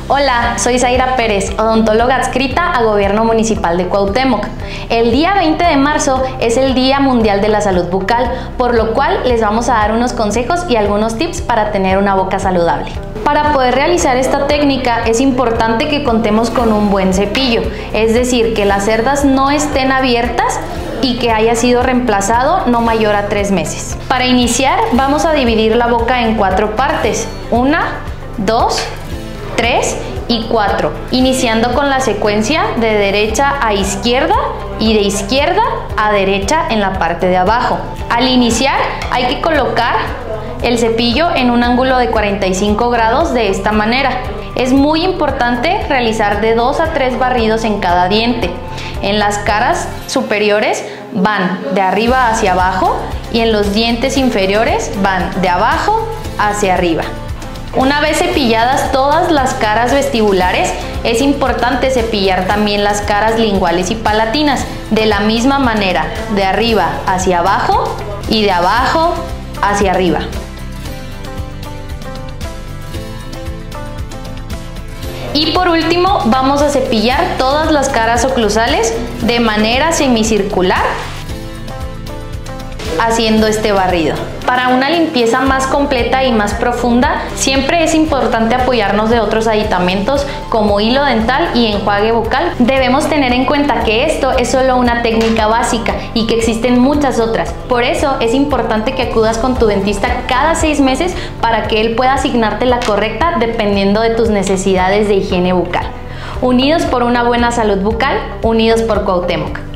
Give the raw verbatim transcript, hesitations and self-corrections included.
Hola, soy Zaira Pérez, odontóloga adscrita a Gobierno Municipal de Cuauhtémoc. El día veinte de marzo es el Día Mundial de la Salud Bucal, por lo cual les vamos a dar unos consejos y algunos tips para tener una boca saludable. Para poder realizar esta técnica es importante que contemos con un buen cepillo, es decir, que las cerdas no estén abiertas y que haya sido reemplazado no mayor a tres meses. Para iniciar vamos a dividir la boca en cuatro partes, una, dos, tres y cuatro, iniciando con la secuencia de derecha a izquierda y de izquierda a derecha en la parte de abajo. Al iniciar hay que colocar el cepillo en un ángulo de cuarenta y cinco grados de esta manera. Es muy importante realizar de dos a tres barridos en cada diente. En las caras superiores van de arriba hacia abajo y en los dientes inferiores van de abajo hacia arriba. Una vez cepilladas todas las caras vestibulares, es importante cepillar también las caras linguales y palatinas, de la misma manera, de arriba hacia abajo y de abajo hacia arriba. Y por último, vamos a cepillar todas las caras oclusales de manera semicircular, haciendo este barrido. Para una limpieza más completa y más profunda, siempre es importante apoyarnos de otros aditamentos como hilo dental y enjuague bucal. Debemos tener en cuenta que esto es solo una técnica básica y que existen muchas otras. Por eso es importante que acudas con tu dentista cada seis meses para que él pueda asignarte la correcta dependiendo de tus necesidades de higiene bucal. Unidos por una buena salud bucal, unidos por Cuauhtémoc.